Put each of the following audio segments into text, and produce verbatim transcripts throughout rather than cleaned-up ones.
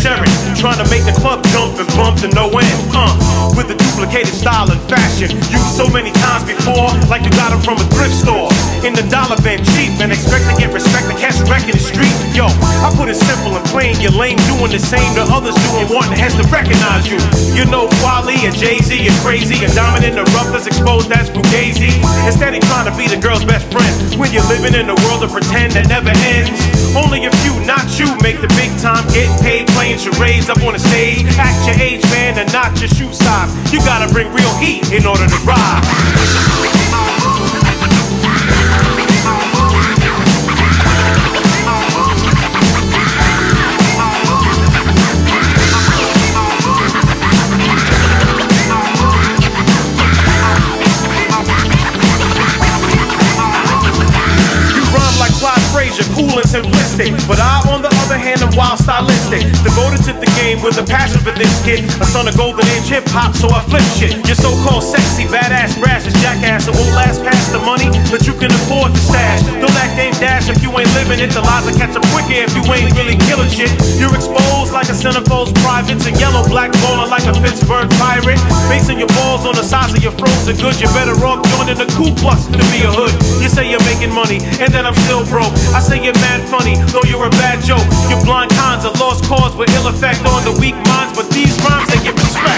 Sharon, trying to make the club jump and bump to no end. Uh, with a duplicated style and fashion, used so many times before, like you got them from a thrift store. In the dollar bin, cheap, and expect to get respect and catch wreck in the street. Yo, I put it simple and plain. You're lame doing the same to others doing, wanting heads to recognize you. You know Wally and Jay-Z and crazy and dominant and rough as exposed as Fugazi. Instead of trying to be the girl's best friend when you're living in a world of pretend that never ends. Only a few, not you, make the big time, get paid playing charades up on the stage. Act your age, man, and not your shoe size. You gotta bring real heat in order to ride. Cool and simplistic, but I, on the other hand, am wild stylistic. Devoted to the game with a passion for this kid. A son of golden age hip hop, so I flip shit. You're so-called sexy, badass, brash, and jackass. It won't last past the money that you can afford to stash. Don't act game dash if you ain't living it. The lies will catch up quicker if you ain't really killing shit. You're exposed like a centerfold's privates, and yellow black baller like a Pittsburgh pirate. Basing your balls on the size of your frozen goods. You're better off joining the Ku Klux to be a hood. You say you're making money, and then I'm still broke. I say you're mad funny, though you're a bad joke. Your blind cons are lost cause with ill effect on the weak minds, but these rhymes they get respect.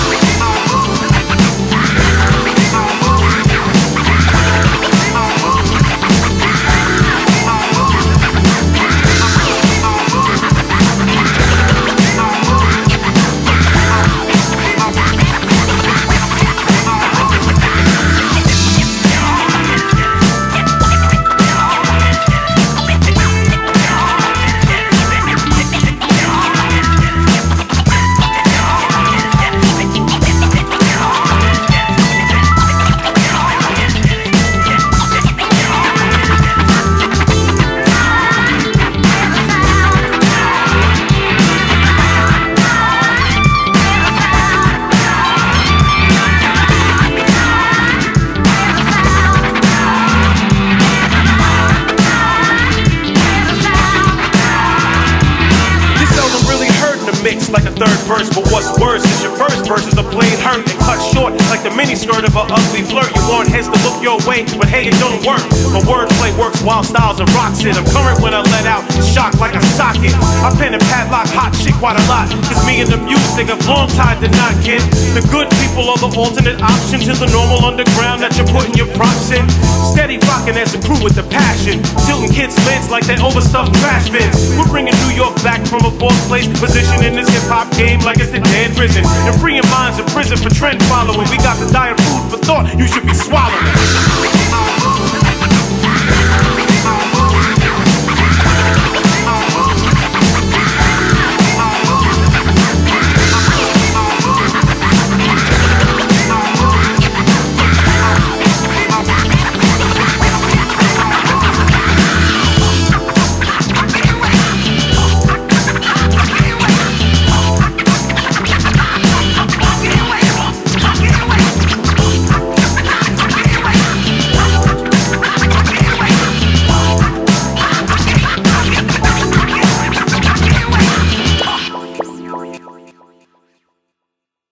Like a third verse, but what's worse is your first verse is a plain hurt and cut short like the mini skirt of an ugly flirt. You want heads to look your way, but hey, it don't work. My wordplay works while styles and rocks it. I'm current when I let out, shock like a socket. I pen and padlock hot shit quite a lot, cause me and the music have long tied the knot, kid. The good people are the alternate option to the normal underground that you're putting your props in. Steady rocking as a crew with the passion, tilting kids' lids like they overstuffed trash bins. We're bringing New York back from a fourth place position in this hip-hop game like it's the dead risen, and freeing minds in prison for trend following. We got the dire food for thought you should be swallowing.